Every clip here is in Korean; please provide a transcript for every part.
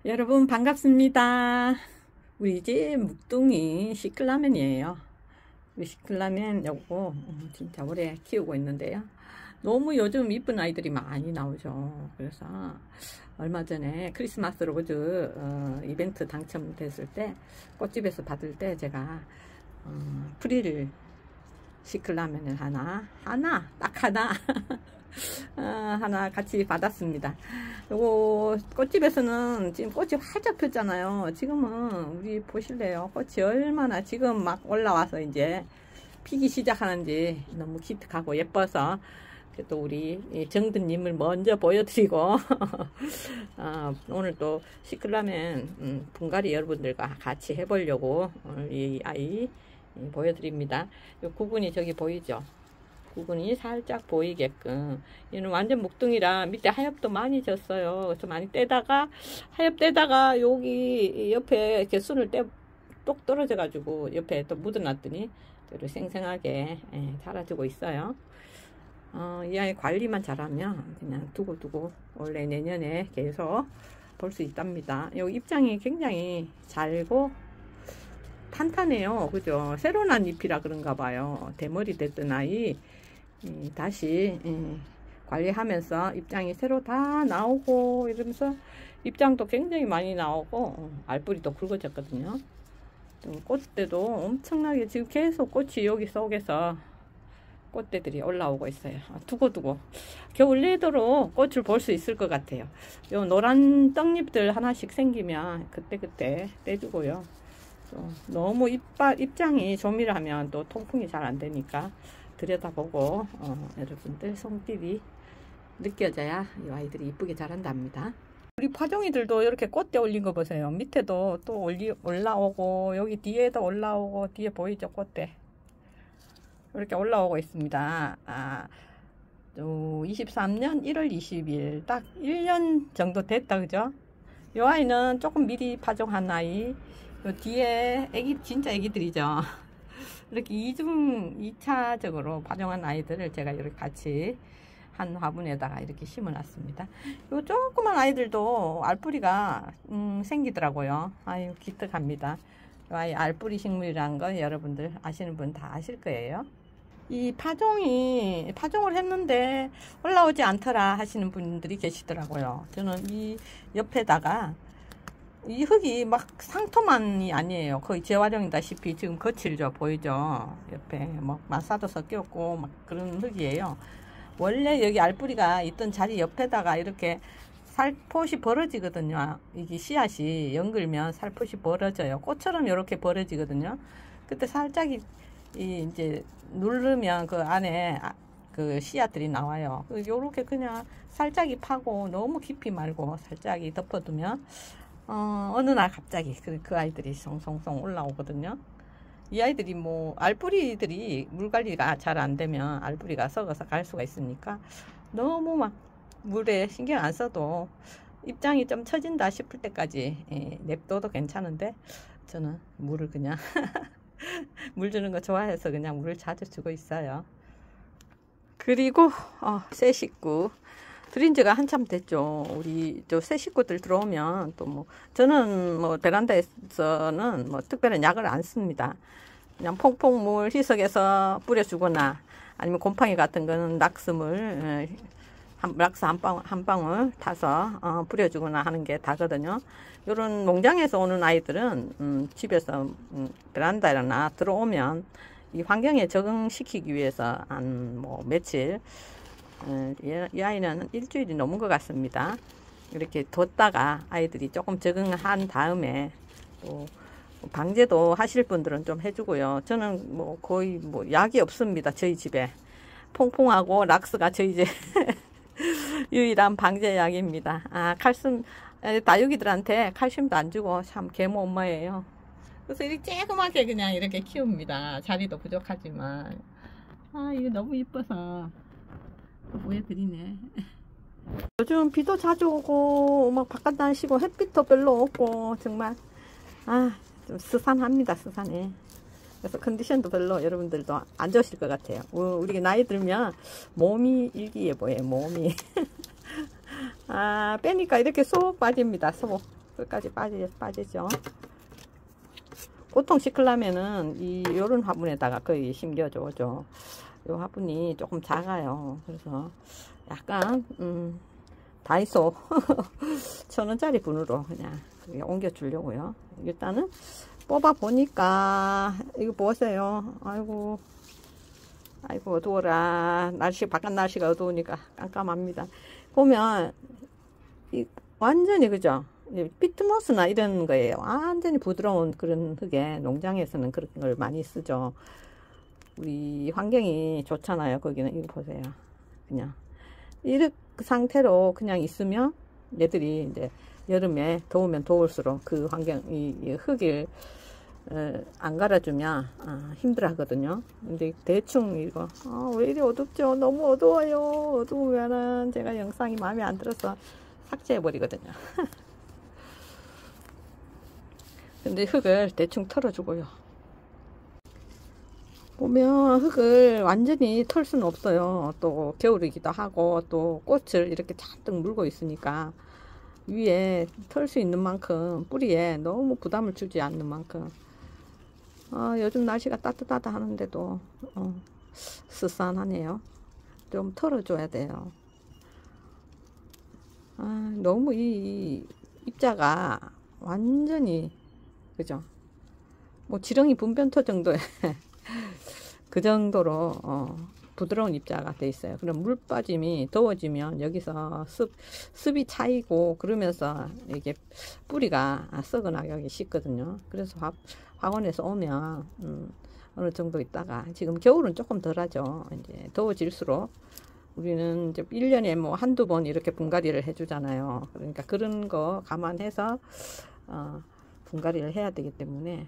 여러분 반갑습니다. 우리 집 묵둥이 시클라멘이에요. 우리 시클라멘 요거 진짜 오래 키우고 있는데요. 너무 요즘 이쁜 아이들이 많이 나오죠. 그래서 얼마 전에 크리스마스 로즈 이벤트 당첨됐을 때 꽃집에서 받을 때 제가 프릴 시클라멘을 하나 하나 같이 받았습니다. 요거 꽃집에서는 지금 꽃이 활짝 폈잖아요. 지금은 우리 보실래요? 꽃이 얼마나 지금 막 올라와서 이제 피기 시작하는지 너무 기특하고 예뻐서 또 우리 정든님을 먼저 보여드리고 오늘 또 시클라멘 분갈이 여러분들과 같이 해보려고 오늘 이 아이 보여드립니다. 요 구근이 저기 보이죠? 구근이 살짝 보이게끔. 얘는 완전 묵둥이라 밑에 하엽도 많이 졌어요. 그래서 많이 떼다가 하엽 떼다가 여기 옆에 개순을 똑 떨어져 가지고 옆에 또 묻어놨더니 이렇게 생생하게 자라주고 있어요. 이 아이 관리만 잘하면 그냥 두고 원래 내년에 계속 볼 수 있답니다. 요 입장이 굉장히 잘고 탄탄해요. 그죠? 새로 난 잎이라 그런가 봐요. 대머리 됐던 아이 다시 관리하면서 입장이 새로 다 나오고 이러면서 입장도 굉장히 많이 나오고 알뿌리도 굵어졌거든요. 꽃대도 엄청나게 지금 계속 꽃이 여기 속에서 꽃대들이 올라오고 있어요. 두고 겨울 내도록 꽃을 볼 수 있을 것 같아요. 요 노란 떡잎들 하나씩 생기면 그때 떼주고요. 너무 입장이 조밀하면 또 통풍이 잘 안 되니까 들여다보고 여러분들 손길이 느껴져야 이 아이들이 이쁘게 자란답니다. 우리 파종이들도 이렇게 꽃대 올린 거 보세요. 밑에도 또 올라오고 여기 뒤에도 올라오고 뒤에 보이죠? 꽃대 이렇게 올라오고 있습니다. 23년 1월 20일 딱 1년 정도 됐다, 그죠? 이 아이는 조금 미리 파종한 아이. 요 뒤에 진짜 애기들이죠. 이렇게 2차적으로 파종한 아이들을 제가 이렇게 같이 한 화분에다가 이렇게 심어 놨습니다. 요 조그만 아이들도 알뿌리가 생기더라고요. 아유, 기특합니다. 아이 알뿌리 식물이라는 거 여러분들 아시는 분 다 아실 거예요. 이 파종을 했는데 올라오지 않더라 하시는 분들이 계시더라고요. 저는 이 옆에다가 이 흙이 막 상토만이 아니에요. 거의 재활용이다시피 지금 거칠죠. 보이죠? 옆에 뭐 마사도 섞였고 막 그런 흙이에요. 원래 여기 알뿌리가 있던 자리 옆에다가 이렇게 살포시 벌어지거든요. 이게 씨앗이 연글면 살포시 벌어져요. 꽃처럼 이렇게 벌어지거든요. 그때 살짝 이제 누르면 그 안에 그 씨앗들이 나와요. 요렇게 그냥 살짝이 파고 너무 깊이 말고 살짝이 덮어두면 어느 날 갑자기 그 아이들이 송송송 올라오거든요. 이 아이들이 뭐 알뿌리들이 물 관리가 잘 안 되면 알뿌리가 썩어서 갈 수가 있으니까 너무 막 물에 신경 안 써도 입장이 좀 처진다 싶을 때까지 냅둬도 괜찮은데 저는 물을 그냥 물 주는 거 좋아해서 그냥 물을 자주 주고 있어요. 그리고 새 식구 들인 지가 한참 됐죠. 우리 새 식구들 들어오면 또 뭐 저는 뭐 베란다에서는 뭐 특별한 약을 안 씁니다. 그냥 퐁퐁물 희석해서 뿌려주거나 아니면 곰팡이 같은 거는 락스물 락스 한 방울 타서 뿌려주거나 하는 게 다거든요. 요런 농장에서 오는 아이들은 집에서 베란다나 들어오면 이 환경에 적응시키기 위해서 한 뭐 며칠 이 아이는 일주일이 넘은 것 같습니다. 이렇게 뒀다가 아이들이 조금 적응한 다음에 또 방제도 하실 분들은 좀 해주고요. 저는 뭐 거의 뭐 약이 없습니다. 저희 집에 퐁퐁하고 락스가 저희 집 유일한 방제약입니다. 칼슘 다육이들한테 칼슘도 안 주고 참 계모 엄마예요. 그래서 이렇게 조그맣게 그냥 이렇게 키웁니다. 자리도 부족하지만 이거 너무 이뻐서 보여드리네. 요즘 비도 자주 오고 막 바깥 날씨고 햇빛도 별로 없고 정말 좀 스산합니다. 스산해. 그래서 컨디션도 별로 여러분들도 안 좋으실 것 같아요. 우리 나이 들면 몸이 일기예보예요. 몸이 빼니까 이렇게 쏙 빠집니다. 쏙. 끝까지 빠지죠. 보통 시클라면은 요런 화분에다가 거의 심겨줘죠. 요 화분이 조금 작아요. 그래서 약간 다이소 1,000원짜리 분으로 그냥 옮겨 주려고요. 일단은 뽑아 보니까 이거 보세요. 아이고 어두워라. 바깥 날씨가 어두우니까 깜깜합니다. 보면 완전히 그죠? 피트모스나 이런 거예요. 완전히 부드러운 그런 흙에 농장에서는 그런 걸 많이 쓰죠. 우리 환경이 좋잖아요. 거기는 이거 보세요. 그냥 이렇게 상태로 그냥 있으면 얘들이 이제 여름에 더우면 더울수록 그 환경 이 흙을 안 갈아주면 힘들어 하거든요. 근데 대충 이거 왜 이리 어둡죠? 너무 어두워요. 어두우면은 제가 영상이 마음에 안 들어서 삭제해 버리거든요. 근데 흙을 대충 털어주고요. 보면 흙을 완전히 털 수는 없어요. 또 겨울이기도 하고 또 꽃을 이렇게 잔뜩 물고 있으니까 위에 털 수 있는 만큼 뿌리에 너무 부담을 주지 않는 만큼 요즘 날씨가 따뜻하다 하는데도 스산하네요. 좀 털어줘야 돼요. 너무 이 입자가 완전히 그죠? 뭐 지렁이 분변토 정도의 그 정도로 부드러운 입자가 돼 있어요. 그럼 물 빠짐이 더워지면 여기서 습이 차이고 그러면서 이게 뿌리가 썩어나가기 쉽거든요. 그래서 학원에서 오면 어느 정도 있다가 지금 겨울은 조금 덜하죠. 이제 더워질수록 우리는 이제 1년에 뭐 한두 번 이렇게 분갈이를 해주잖아요. 그러니까 그런 거 감안해서 분갈이를 해야 되기 때문에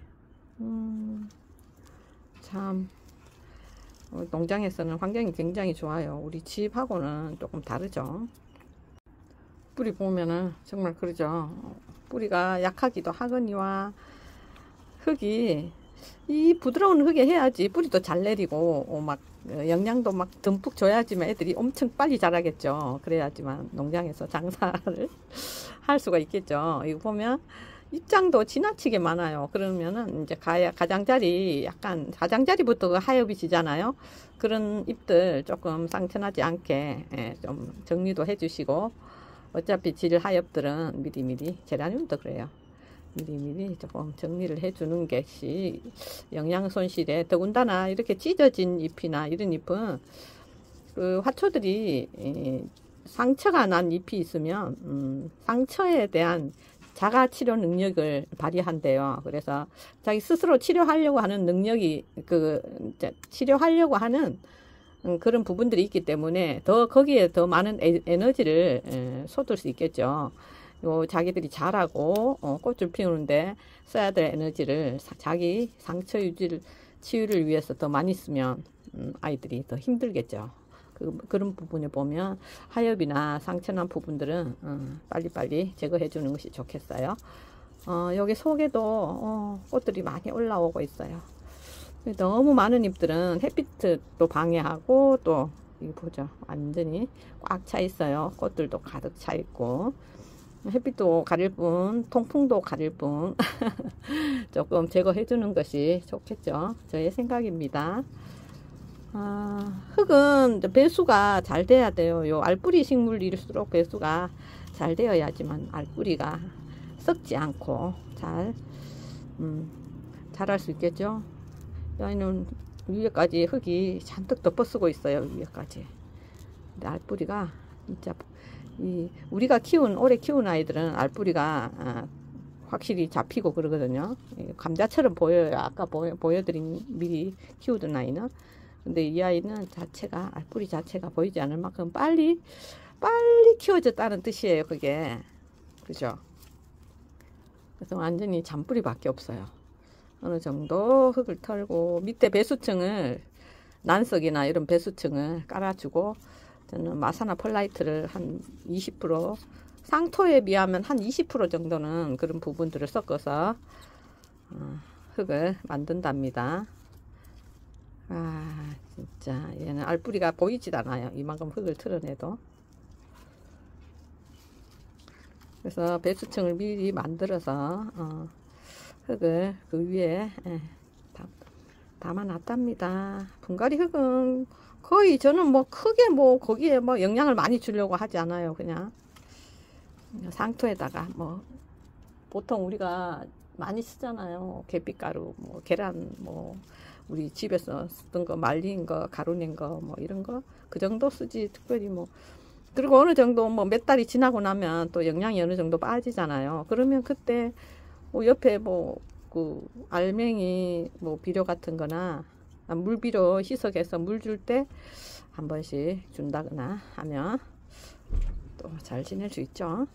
참 농장에서는 환경이 굉장히 좋아요. 우리 집하고는 조금 다르죠. 뿌리 보면은 정말 그러죠. 뿌리가 약하기도 하거니와 흙이 이 부드러운 흙에 해야지 뿌리도 잘 내리고 막 영양도 막 듬뿍 줘야지만 애들이 엄청 빨리 자라겠죠. 그래야지만 농장에서 장사를 할 수가 있겠죠. 이거 보면 입장도 지나치게 많아요. 그러면은 이제 가장자리 약간 가장자리부터 그 하엽이 지잖아요. 그런 잎들 조금 상처나지 않게 좀 정리도 해주시고 어차피 질 하엽들은 미리미리 제라늄도 그래요. 미리미리 조금 정리를 해주는 것이 영양 손실에 더군다나 이렇게 찢어진 잎이나 이런 잎은 그 화초들이 상처가 난 잎이 있으면 상처에 대한 자가 치료 능력을 발휘한대요. 그래서 자기 스스로 치료하려고 하는 능력이 치료하려고 하는 그런 부분들이 있기 때문에 거기에 더 많은 에너지를 쏟을 수 있겠죠. 자기들이 자라고 꽃을 피우는데 써야 될 에너지를 자기 상처 치유를 위해서 더 많이 쓰면 아이들이 더 힘들겠죠. 그런 부분을 보면 하엽이나 상처난 부분들은 빨리빨리 제거해 주는 것이 좋겠어요. 여기 속에도 꽃들이 많이 올라오고 있어요. 너무 많은 잎들은 햇빛도 방해하고 또 이거 보죠. 완전히 꽉 차 있어요. 꽃들도 가득 차 있고 햇빛도 가릴 뿐 통풍도 가릴 뿐 조금 제거해 주는 것이 좋겠죠. 저의 생각입니다. 흙은 배수가 잘 돼야 돼요. 요 알뿌리 식물일수록 배수가 잘 되어야지만 알뿌리가 썩지 않고 자랄 수 있겠죠. 여기는 위에까지 흙이 잔뜩 덮어쓰고 있어요. 위에까지. 근데 알뿌리가 진짜 우리가 오래 키운 아이들은 알뿌리가 확실히 잡히고 그러거든요. 감자처럼 보여요. 아까 보여드린 미리 키우던 아이는. 근데 이 아이는 알뿌리 자체가 보이지 않을 만큼 빨리 키워졌다는 뜻이에요. 그게. 그죠? 그래서 완전히 잔뿌리밖에 없어요. 어느 정도 흙을 털고 밑에 배수층을 난석이나 이런 배수층을 깔아주고 저는 마사나 펄라이트를 한 20% 상토에 비하면 한 20% 정도는 그런 부분들을 섞어서 흙을 만든답니다. 진짜 얘는 알뿌리가 보이질 않아요. 이만큼 흙을 털어내도. 그래서 배수층을 미리 만들어서 흙을 그 위에 담아놨답니다. 분갈이 흙은 거의 저는 뭐 크게 뭐 거기에 뭐 영양을 많이 주려고 하지 않아요. 그냥 상토에다가 뭐 보통 우리가 많이 쓰잖아요. 계피가루, 뭐 계란, 뭐 우리 집에서 쓰던 거 말린 거, 가루 낸 거, 뭐 이런 거 그 정도 쓰지 특별히 뭐. 그리고 어느 정도 뭐 몇 달이 지나고 나면 또 영양이 어느 정도 빠지잖아요. 그러면 그때 뭐 옆에 뭐 그 알맹이 뭐 비료 같은 거나 물비료 희석해서 물 줄 때 한 번씩 준다거나 하면 또 잘 지낼 수 있죠.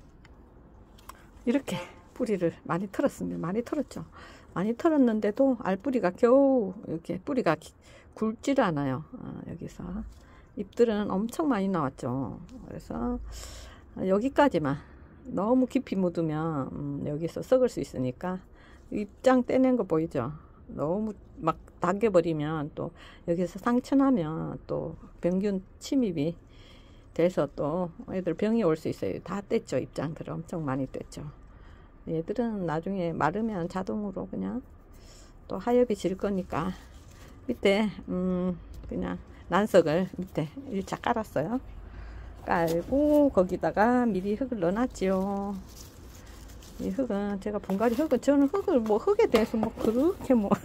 이렇게 뿌리를 많이 털었습니다. 많이 털었죠. 많이 털었는데도 알뿌리가 겨우 이렇게 뿌리가 굵지를 않아요. 여기서 잎들은 엄청 많이 나왔죠. 그래서 여기까지만, 너무 깊이 묻으면 여기서 썩을 수 있으니까 잎장 떼낸 거 보이죠? 너무 막 당겨버리면 또 여기서 상처나면 또 병균 침입이 돼서 또 애들 병이 올 수 있어요. 다 뗐죠. 잎장들을 엄청 많이 뗐죠. 얘들은 나중에 마르면 자동으로 그냥 또 하엽이 질 거니까 밑에 그냥 난석을 밑에 일자 깔았어요. 깔고 거기다가 미리 흙을 넣어놨지요. 이 흙은 제가 분갈이 흙은 저는 흙을 뭐 흙에 대해서 뭐 그렇게 뭐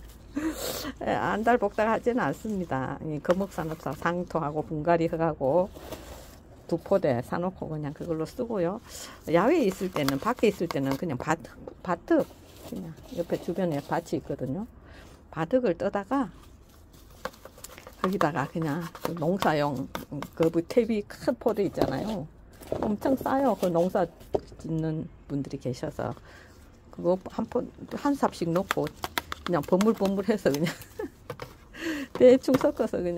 안달복달 하지는 않습니다. 이 거목산업사 상토하고 분갈이 흙하고 두 포대 사놓고 그냥 그걸로 쓰고요. 야외에 있을 때는, 밖에 있을 때는 그냥 밭흙 그냥 옆에 주변에 밭이 있거든요. 밭흙을 떠다가 거기다가 그냥 그 농사용 그 탭이 큰 포대 있잖아요. 엄청 싸요. 그 농사 짓는 분들이 계셔서 그거 한 삽씩 넣고 그냥 버물버물해서 그냥 대충 섞어서 그냥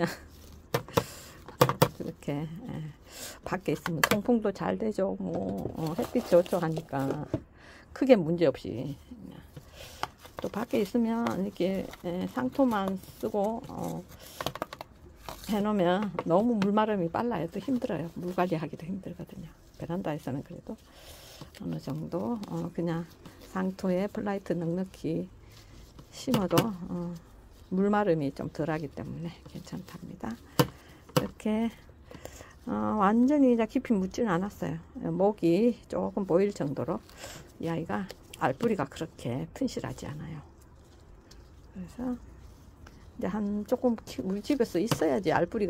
그렇게 밖에 있으면 통풍도 잘 되죠. 뭐 햇빛 좋죠 하니까 크게 문제 없이. 또 밖에 있으면 이렇게 상토만 쓰고 해놓으면 너무 물마름이 빨라요. 또 힘들어요. 물 관리하기도 힘들거든요. 베란다에서는 그래도 어느 정도 그냥 상토에 플라이트 넉넉히 심어도 물마름이 좀 덜하기 때문에 괜찮답니다. 이렇게 완전히 이제 깊이 묻지는 않았어요. 목이 조금 보일 정도로. 이 아이가 알뿌리가 그렇게 튼실하지 않아요. 그래서 이제 한 조금 우리 집에서 있어야지 알뿌리가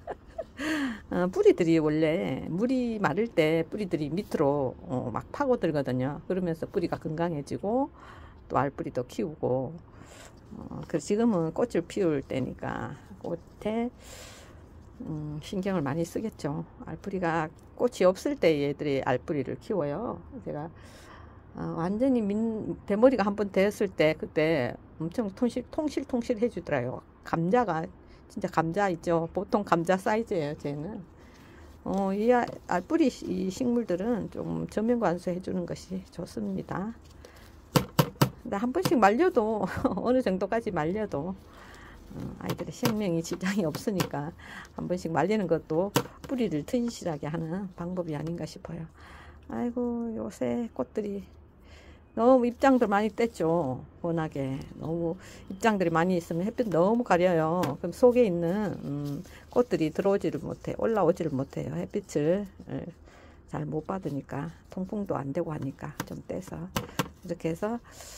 뿌리들이 원래 물이 마를 때 뿌리들이 밑으로 막 파고들거든요. 그러면서 뿌리가 건강해지고 또 알뿌리도 키우고 그래서 지금은 꽃을 피울 때니까 꽃에 신경을 많이 쓰겠죠. 알뿌리가 꽃이 없을 때 얘들이 알뿌리를 키워요. 제가 완전히 대머리가 한번 되었을 때 그때 엄청 통실 해주더라고요. 감자가 진짜 감자 있죠. 보통 감자 사이즈예요. 쟤는 이 알뿌리 이 식물들은 좀 전면 관수 해주는 것이 좋습니다. 근데 한 번씩 말려도 어느 정도까지 말려도 아이들의 생명이 지장이 없으니까 한 번씩 말리는 것도 뿌리를 튼실하게 하는 방법이 아닌가 싶어요. 아이고 요새 꽃들이 너무 잎장들 많이 뗐죠. 워낙에 너무 잎장들이 많이 있으면 햇빛 너무 가려요. 그럼 속에 있는 꽃들이 들어오지를 못해, 올라오지를 못해요. 햇빛을 잘 못 받으니까 통풍도 안 되고 하니까 좀 떼서 이렇게 해서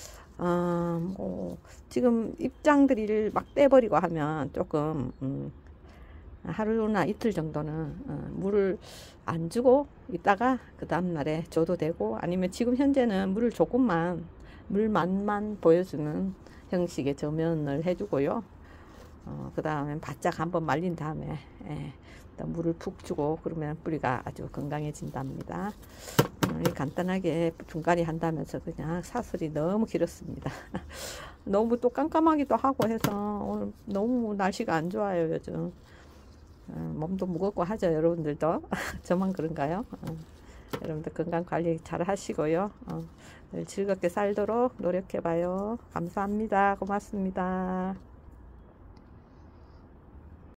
지금 잎장들을 막 떼버리고 하면 조금 하루나 이틀 정도는 물을 안 주고 있다가 그 다음날에 줘도 되고, 아니면 지금 현재는 물을 조금만 물맛만 보여주는 형식의 저면을 해주고요. 그 다음에 바짝 한번 말린 다음에 물을 푹 주고 그러면 뿌리가 아주 건강해진답니다. 간단하게 분갈이 한다면서 그냥 사설이 너무 길었습니다. 너무 또 깜깜하기도 하고 해서 오늘 너무 날씨가 안 좋아요. 요즘 몸도 무겁고 하죠. 여러분들도 저만 그런가요? 여러분들 건강관리 잘 하시고요. 즐겁게 살도록 노력해봐요. 감사합니다. 고맙습니다.